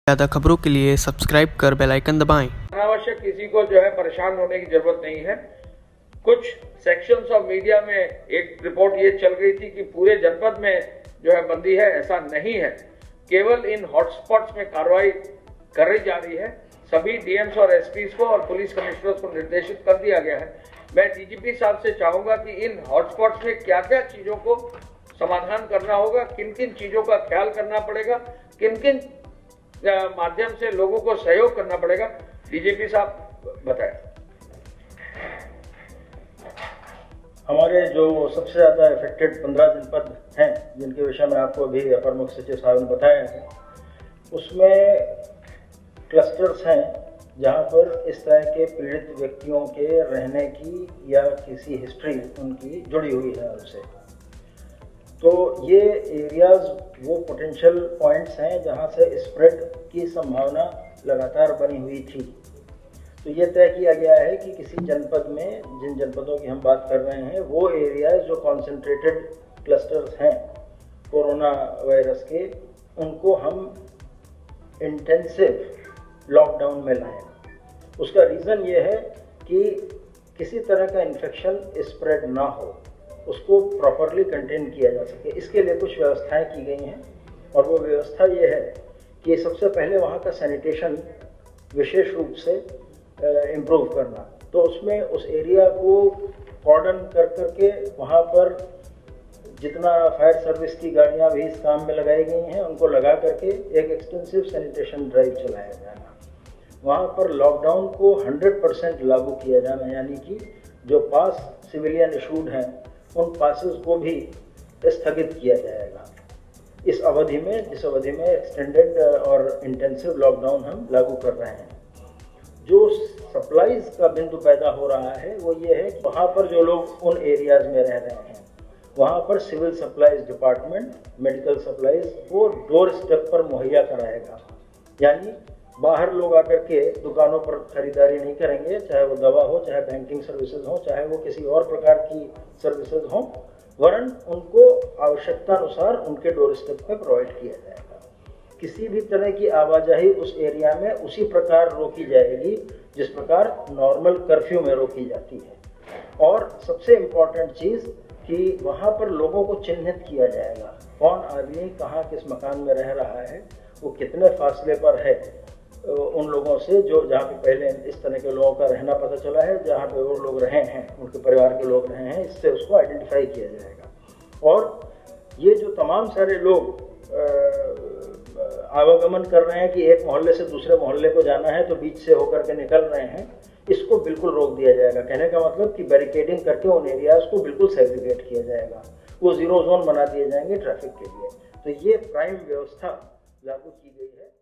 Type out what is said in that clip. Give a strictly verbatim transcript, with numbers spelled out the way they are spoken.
ज़्यादा खबरों के लिए सब्सक्राइब कर बेल आइकन दबाएं। अनावश्यक किसी को जो है परेशान होने की जरूरत नहीं है। कुछ सेक्शंस ऑफ मीडिया में एक रिपोर्ट ये चल गई थी कि पूरे जनपद में जो है बंदी है, ऐसा नहीं है। केवल इन हॉटस्पॉट्स में कार्रवाई करी जा रही है। सभी डीएम्स और एसपीज को और पुलिस कमिश्नर्स को निर्देशित कर दिया गया है। मैं डीजीपी साहब से चाहूंगा कि इन हॉटस्पॉट्स में क्या क्या चीजों को समाधान करना होगा, किन किन चीजों का ख्याल करना पड़ेगा, किन किन माध्यम से लोगों को सहयोग करना पड़ेगा, डीजीपी साहब बताएं। हमारे जो सबसे ज़्यादा इफेक्टेड पंद्रह जनपद हैं, जिनके विषय में आपको अभी अपर मुख्य सचिव साहब ने बताया है, उसमें क्लस्टर्स हैं जहां पर इस तरह के पीड़ित व्यक्तियों के रहने की या किसी हिस्ट्री उनकी जुड़ी हुई है उनसे। तो ये एरियाज वो पोटेंशियल पॉइंट्स हैं जहां से स्प्रेड की संभावना लगातार बनी हुई थी। तो ये तय किया गया है कि किसी जनपद में, जिन जनपदों की हम बात कर रहे हैं, वो एरियाज जो कॉन्सेंट्रेटेड क्लस्टर्स हैं कोरोना वायरस के, उनको हम इंटेंसिव लॉकडाउन में लाएं। उसका रीज़न ये है कि किसी तरह का इन्फेक्शन स्प्रेड ना हो, उसको प्रॉपरली कंटेन किया जा सके। इसके लिए कुछ व्यवस्थाएं की गई हैं और वो व्यवस्था ये है कि सबसे पहले वहाँ का सैनिटेशन विशेष रूप से इम्प्रूव करना। तो उसमें उस एरिया को कॉर्डन कर करके वहाँ पर जितना फायर सर्विस की गाड़ियाँ भी इस काम में लगाई गई हैं, उनको लगा करके एक एक्सटेंसिव सैनिटेशन ड्राइव चलाया जाना। वहाँ पर लॉकडाउन को हंड्रेड परसेंट लागू किया जाना, यानी कि जो पास सिविलियन इशूड हैं उन पासेस को भी स्थगित किया जाएगा इस अवधि में, जिस अवधि में एक्सटेंडेड और इंटेंसिव लॉकडाउन हम लागू कर रहे हैं। जो सप्लाईज का बिंदु पैदा हो रहा है वो ये है कि वहाँ पर जो लोग उन एरियाज में रह रहे हैं, वहाँ पर civil supplies department medical supplies वो डोर स्टेप पर मुहैया कराएगा। यानी बाहर लोग आकर के दुकानों पर खरीदारी नहीं करेंगे, चाहे वो दवा हो, चाहे बैंकिंग सर्विसेज हो, चाहे वो किसी और प्रकार की सर्विसेज हो, वरन उनको आवश्यकता अनुसार उनके डोर स्टेप पर प्रोवाइड किया जाएगा। किसी भी तरह की आवाजाही उस एरिया में उसी प्रकार रोकी जाएगी जिस प्रकार नॉर्मल कर्फ्यू में रोकी जाती है। और सबसे इम्पॉर्टेंट चीज़ कि वहाँ पर लोगों को चिन्हित किया जाएगा, कौन आदमी कहाँ किस मकान में रह रहा है, वो कितने फासले पर है उन लोगों से जो जहाँ पे पहले इस तरह के लोगों का रहना पता चला है, जहाँ पे वो लोग रहे हैं, उनके परिवार के लोग रहे हैं, इससे उसको आइडेंटिफाई किया जाएगा। और ये जो तमाम सारे लोग आवागमन कर रहे हैं कि एक मोहल्ले से दूसरे मोहल्ले को जाना है तो बीच से होकर के निकल रहे हैं, इसको बिल्कुल रोक दिया जाएगा। कहने का मतलब कि बैरिकेडिंग करके उन एरियाज को बिल्कुल सेग्रीगेट किया जाएगा, वो जीरो जोन बना दिए जाएंगे ट्रैफिक के लिए। तो ये प्राइम व्यवस्था लागू की गई है।